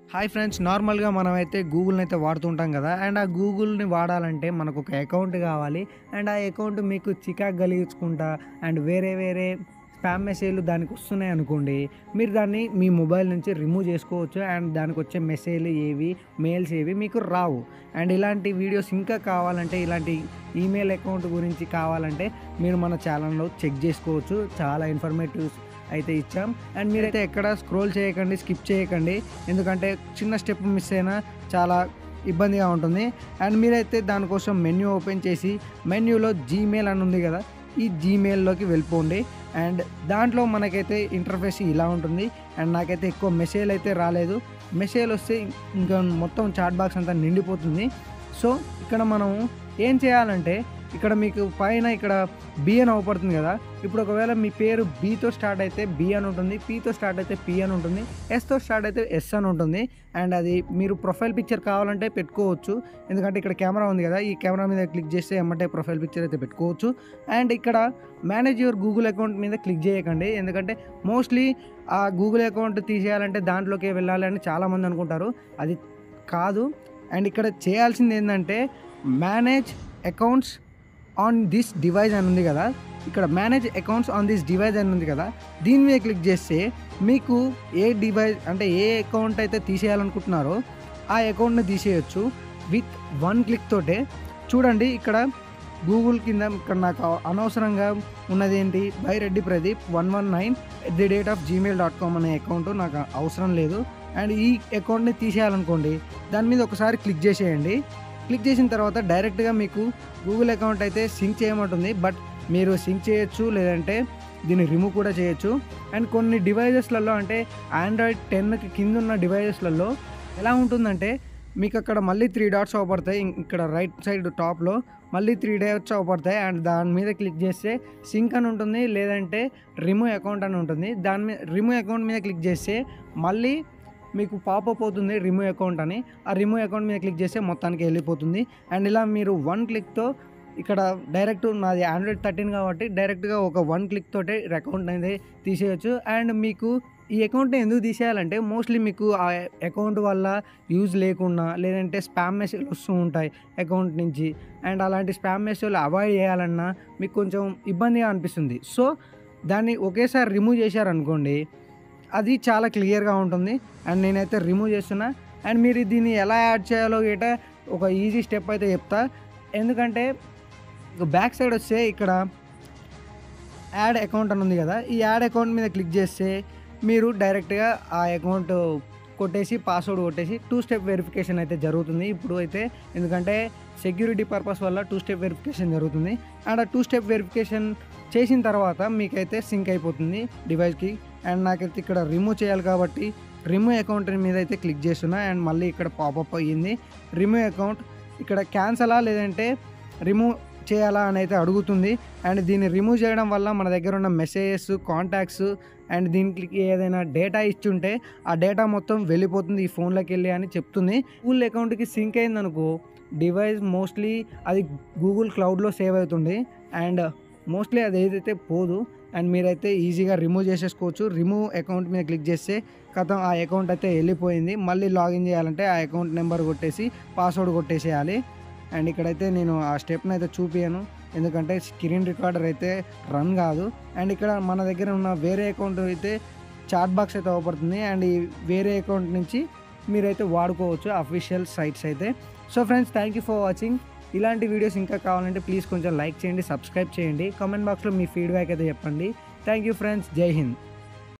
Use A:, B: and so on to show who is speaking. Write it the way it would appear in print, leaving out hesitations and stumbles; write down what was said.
A: Hi friends, నార్మల్‌గా మనమైతే గూగుల్‌ని అయితే వాడుతుంటాం కదా! అండ్ ఆ గూగుల్‌ని వాడాలంటే మనకొక అకౌంట్ కావాలి. అండ్ ఆ అకౌంట్ మీకు చికాకు కలిగించుకుంటా అండ్ వేరే వేరే స్పామ్ మెసేజ్‌లు దానికొస్తున్నాయనుకోండి, మీరు దాన్ని మీ మొబైల్ నుంచి రిమూవ్ చేసుకోవచ్చు. అండ్ దానికొచ్చే మెసేజ్‌లు ఏవి, మెయిల్స్ ఏవి మీకు రావు. అండ్ ఇలాంటి వీడియోస్ ఇంకా కావాలంటే, ఇలాంటి ఈమెయిల్ అకౌంట్ గురించి కావాలంటే మీరు మన ఛానల్‌లో చెక్ చేసుకోవచ్చు. చాలా ఇన్ఫర్మేటివ్స్ అయితే ఇచ్చాం. అండ్ మీరైతే ఎక్కడ స్క్రోల్ చేయకండి, స్కిప్ చేయకండి. ఎందుకంటే చిన్న స్టెప్ మిస్ అయినా చాలా ఇబ్బందిగా ఉంటుంది. అండ్ మీరైతే దానికోసం మెన్యూ ఓపెన్ చేసి మెన్యూలో జీమెయిల్ అని ఉంది కదా, ఈ జీమెయిల్‌లోకి వెళ్ళిపోండి. అండ్ దాంట్లో మనకైతే ఇంటర్ఫేస్ ఇలా ఉంటుంది. అండ్ నాకైతే ఎక్కువ మెసేజ్‌లు అయితే రాలేదు. మెసేజ్‌లు వస్తే ఇంకా మొత్తం చాట్ బాక్స్ అంతా నిండిపోతుంది. సో ఇక్కడ మనం ఏం చేయాలంటే, ఇక్కడ మీకు పైన ఇక్కడ బి అని అవుపడుతుంది కదా, ఇప్పుడు ఒకవేళ మీ పేరు బీతో స్టార్ట్ అయితే బి అని ఉంటుంది, పీతో స్టార్ట్ అయితే పి అని ఉంటుంది, ఎస్తో స్టార్ట్ అయితే ఎస్ అని ఉంటుంది. అండ్ అది మీరు ప్రొఫైల్ పిక్చర్ కావాలంటే పెట్టుకోవచ్చు. ఎందుకంటే ఇక్కడ కెమెరా ఉంది కదా, ఈ కెమెరా మీద క్లిక్ చేస్తే ఎమ్మటే ప్రొఫైల్ పిక్చర్ అయితే పెట్టుకోవచ్చు. అండ్ ఇక్కడ మేనేజ్ యువర్ గూగుల్ అకౌంట్ మీద క్లిక్ చేయకండి. ఎందుకంటే మోస్ట్లీ ఆ గూగుల్ అకౌంట్ తీసేయాలంటే దాంట్లోకి వెళ్ళాలి అని చాలామంది అనుకుంటారు. అది కాదు. అండ్ ఇక్కడ చేయాల్సింది ఏంటంటే, manage accounts on this device అని ఉంది కదా, ఇక్కడ manage accounts on this device అని ఉంది కదా, దీని మీద క్లిక్ చేస్తే మీకు ఏ డివైస్ అంటే ఏ అకౌంట్ అయితే తీసేయాలనుకుంటున్నారో ఆ అకౌంట్ని తీసేయచ్చు విత్ వన్ క్లిక్ తోటే. చూడండి ఇక్కడ గూగుల్ కింద ఇక్కడ నాకు అనవసరంగా ఉన్నది ఏంటి, బై రెడ్డి ప్రదీప్ 119@gmail.com అనే అకౌంట్ నాకు అవసరం లేదు. అండ్ ఈ అకౌంట్ని తీసేయాలనుకోండి, దాని మీద ఒకసారి క్లిక్ చేసేయండి. క్లిక్ చేసిన తర్వాత డైరెక్ట్గా మీకు గూగుల్ అకౌంట్ అయితే సింక్ చేయమంటుంది. బట్ మీరు సింక్ చేయొచ్చు, లేదంటే దీన్ని రిమూవ్ కూడా చేయొచ్చు. అండ్ కొన్ని డివైజెస్లలో అంటే ఆండ్రాయిడ్ 10కి కింద ఉన్న డివైజెస్లలో ఎలా ఉంటుందంటే, మీకు అక్కడ మళ్ళీ 3 డాట్స్ అవపడతాయి. ఇక్కడ రైట్ సైడ్ టాప్లో మళ్ళీ 3 డాట్స్ అవపడతాయి. అండ్ దాని మీద క్లిక్ చేస్తే సింక్ అని ఉంటుంది, లేదంటే రిమూవ్ అకౌంట్ అని ఉంటుంది. దాని మీద రిమూవ్ అకౌంట్ మీద క్లిక్ చేస్తే మళ్ళీ మీకు పాపప్ అవుతుంది రిమూవ్ అకౌంట్ అని. ఆ రిమూవ్ అకౌంట్ మీద క్లిక్ చేస్తే మొత్తానికి వెళ్ళిపోతుంది. అండ్ ఇలా మీరు వన్ క్లిక్తో ఇక్కడ డైరెక్ట్ నాది ఆండ్రాయిడ్ 13 కాబట్టి డైరెక్ట్గా ఒక వన్ క్లిక్ తోటే అకౌంట్ అనేది తీసేయచ్చు. అండ్ మీకు ఈ అకౌంట్ని ఎందుకు తీసేయాలంటే, మోస్ట్లీ మీకు ఆ అకౌంట్ వల్ల యూజ్ లేకున్నా, లేదంటే స్పామ్ మెసేజ్లు వస్తూ ఉంటాయి అకౌంట్ నుంచి. అండ్ అలాంటి స్పామ్ మెసేజ్లు అవాయిడ్ చేయాలన్నా మీకు కొంచెం ఇబ్బందిగా అనిపిస్తుంది. సో దాన్ని ఒకేసారి రిమూవ్ చేశారనుకోండి, అది చాలా క్లియర్గా ఉంటుంది. అండ్ నేనైతే రిమూవ్ చేస్తున్నా. అండ్ మీరు దీన్ని ఎలా యాడ్ చేయాలో గేట ఒక ఈజీ స్టెప్ అయితే చెప్తా. ఎందుకంటే బ్యాక్ సైడ్ వస్తే ఇక్కడ యాడ్ అకౌంట్ అని ఉంది కదా, ఈ యాడ్ అకౌంట్ మీద క్లిక్ చేస్తే మీరు డైరెక్ట్గా ఆ అకౌంట్ కొట్టేసి పాస్వర్డ్ కొట్టేసి 2 స్టెప్ వెరిఫికేషన్ అయితే జరుగుతుంది ఇప్పుడు అయితే. ఎందుకంటే సెక్యూరిటీ పర్పస్ వల్ల 2 స్టెప్ వెరిఫికేషన్ జరుగుతుంది. అండ్ ఆ 2 స్టెప్ వెరిఫికేషన్ చేసిన తర్వాత మీకైతే సింక్ అయిపోతుంది డివైస్కి. అండ్ నాకైతే ఇక్కడ రిమూవ్ చేయాలి కాబట్టి రిమూవ్ అకౌంట్ మీద అయితే క్లిక్ చేస్తున్నా. అండ్ మళ్ళీ ఇక్కడ పాపప్ అయ్యింది రిమూవ్ అకౌంట్. ఇక్కడ క్యాన్సలా లేదంటే రిమూవ్ చేయాలా అని అయితే అడుగుతుంది. అండ్ దీన్ని రిమూవ్ చేయడం వల్ల మన దగ్గర ఉన్న మెసేజెస్, కాంటాక్ట్స్ అండ్ దీనికి ఏదైనా డేటా ఇచ్చుంటే ఆ డేటా మొత్తం వెళ్ళిపోతుంది ఈ ఫోన్లోకి వెళ్ళి అని చెప్తుంది. గూగుల్ అకౌంట్కి సింక్ అయిందనుకో డివైస్, మోస్ట్లీ అది గూగుల్ క్లౌడ్లో సేవ్ అవుతుంది. అండ్ మోస్ట్లీ అది ఏదైతే పోదు. అండ్ మీరైతే ఈజీగా రిమూవ్ చేసేసుకోవచ్చు. రిమూవ్ అకౌంట్ మీద క్లిక్ చేస్తే ఖతం ఆ అకౌంట్ అయితే వెళ్ళిపోయింది. మళ్ళీ లాగిన్ చేయాలంటే ఆ అకౌంట్ నెంబర్ కొట్టేసి పాస్వర్డ్ కొట్టేసేయాలి. అండ్ ఇక్కడైతే నేను ఆ స్టెప్ని అయితే చూపించాను, ఎందుకంటే స్క్రీన్ రికార్డర్ అయితే రన్ కాదు. అండ్ ఇక్కడ మన దగ్గర ఉన్న వేరే అకౌంట్ అయితే చాట్ బాక్స్ అయితే అవపడుతుంది. అండ్ ఈ వేరే అకౌంట్ నుంచి మీరైతే వాడుకోవచ్చు అఫీషియల్ సైట్స్ అయితే. So friends, thank you for watching. ఇలాంటి వీడియోస్ ఇంకా కావాలంటే ప్లీజ్ కొంచెం లైక్ చేయండి, సబ్స్క్రైబ్ చేయండి, కామెంట్ బాక్స్లో మీ ఫీడ్బ్యాక్ అయితే చెప్పండి. థ్యాంక్ యూ ఫ్రెండ్స్, జై హింద్.